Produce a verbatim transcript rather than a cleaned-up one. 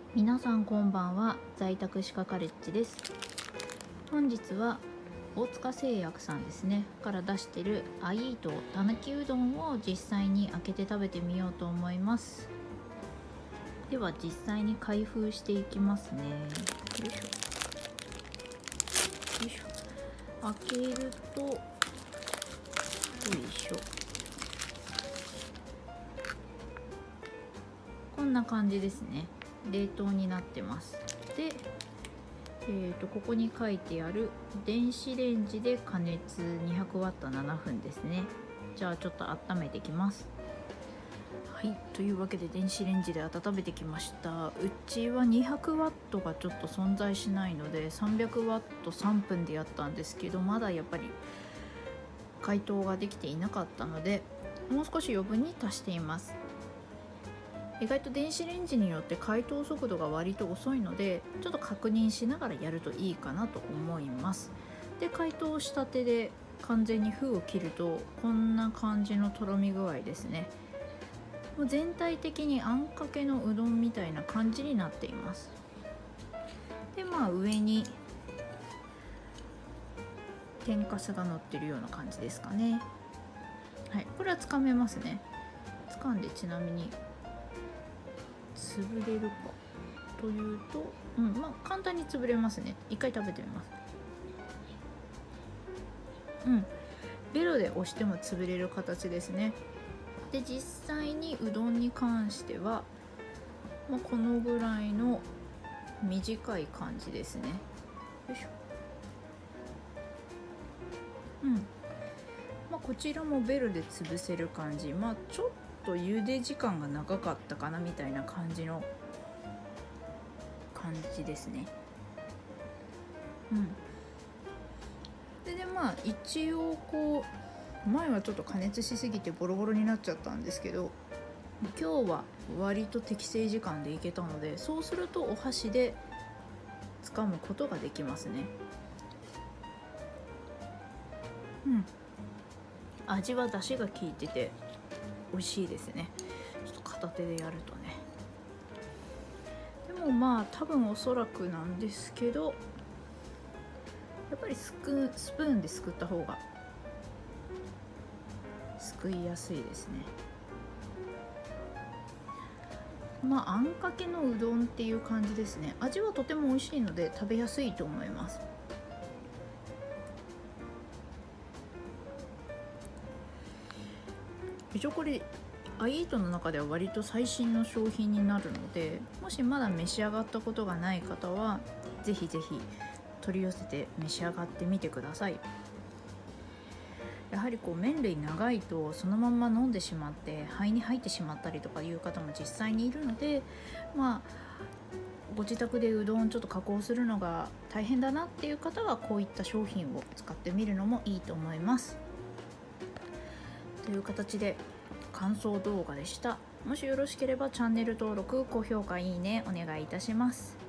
皆さんこんばんは。在宅歯科カレッジです。本日は大塚製薬さんですねから出してるアイートたぬきうどんを実際に開けて食べてみようと思います。では実際に開封していきますね。よいしょよいしょ。開けるとよいしょ、こんな感じですね。冷凍になってます。で、えー、とここに書いてある電子レンジで加熱 にひゃくワットななふんですね。じゃあちょっと温めてきます。はい、というわけで電子レンジで温めてきました。うちはにひゃくワットがちょっと存在しないのでさんびゃくワットさんぷんでやったんですけど、まだやっぱり解凍ができていなかったのでもう少し余分に足しています。意外と電子レンジによって解凍速度が割と遅いのでちょっと確認しながらやるといいかなと思います。で、解凍したてで完全に封を切るとこんな感じのとろみ具合ですね。もう全体的にあんかけのうどんみたいな感じになっています。で、まあ上に天かすが乗ってるような感じですかね。はい、これはつかめますね。掴んで、ちなみに潰れるかというと、うん、まあ簡単に潰れますね。一回食べてみます。うん、ベロで押しても潰れる形ですね。で、実際にうどんに関しては、まあ、このぐらいの短い感じですね。よいしょ。うん、まあ、こちらもベロで潰せる感じ。まあちょっと茹で時間が長かったかなみたいな感じの感じですね。うん。で、でまあ一応こう前はちょっと加熱しすぎてボロボロになっちゃったんですけど、今日は割と適正時間でいけたので、そうするとお箸で掴むことができますね。うん。味は出汁が効いてて美味しいですね。ちょっと片手でやるとね。でもまあ多分おそらくなんですけど、やっぱりスクスプーンですくった方がすくいやすいですね。まああんかけのうどんっていう感じですね。味はとても美味しいので食べやすいと思います。一応これアイートの中では割と最新の商品になるので、もしまだ召し上がったことがない方はぜひぜひ取り寄せて召し上がってみてください。やはりこう麺類長いとそのまま飲んでしまって肺に入ってしまったりとかいう方も実際にいるので、まあご自宅でうどんちょっと加工するのが大変だなっていう方はこういった商品を使ってみるのもいいと思います。という形で感想動画でした。もしよろしければチャンネル登録、高評価、いいねお願いいたします。